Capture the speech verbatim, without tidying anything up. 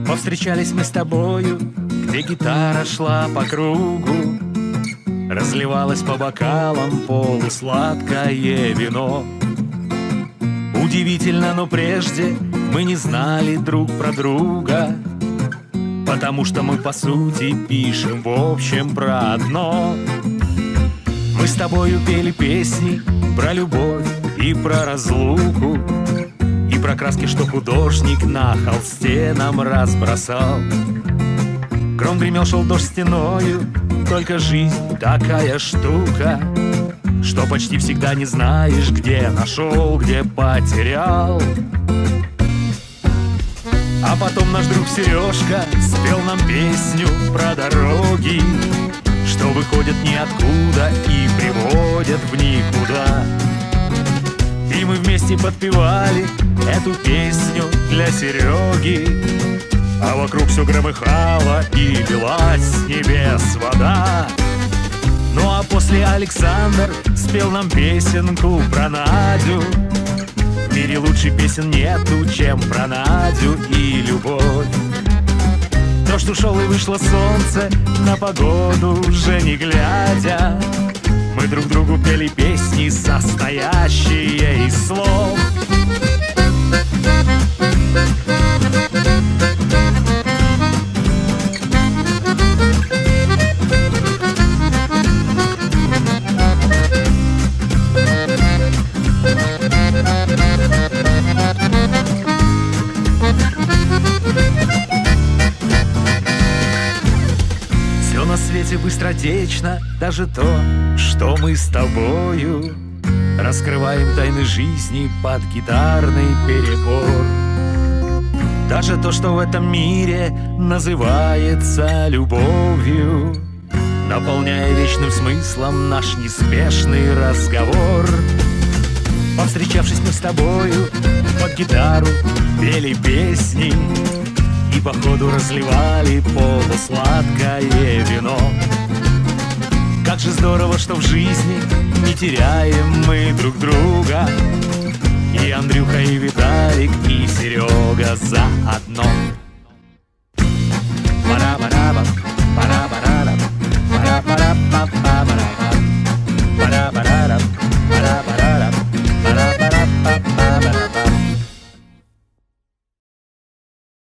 Повстречались мы с тобою, где гитара шла по кругу, разливалось по бокалам полусладкое вино. Удивительно, но прежде мы не знали друг про друга, потому что мы по сути пишем в общем про одно. Мы с тобою пели песни про любовь и про разлуку, и про краски, что художник на холсте нам разбросал. Гром гремел, шел дождь стеною, только жизнь такая штука, что почти всегда не знаешь, где нашел, где потерял. А потом наш друг Сережка спел нам песню про дороги, что выходят ниоткуда и приводят в никуда. И мы вместе подпевали эту песню для Сереги, а вокруг все громыхало и лилась с небес вода. Ну а после Александр спел нам песенку про Надю. В мире лучше песен нету, чем про Надю и любовь. Дождь ушел и вышло солнце, на погоду уже не глядя, мы друг другу пели песни, состоящие из слов. Все на свете быстротечно, даже то, что мы с тобою раскрываем тайны жизни под гитарный перебор. Даже то, что в этом мире называется любовью, наполняя вечным смыслом наш неспешный разговор. Повстречавшись мы с тобою, под гитару пели песни и походу разливали полусладкое вино. Как же здорово, что в жизни не теряем мы друг друга, и Андрюха, и Виталик, и Серега заодно.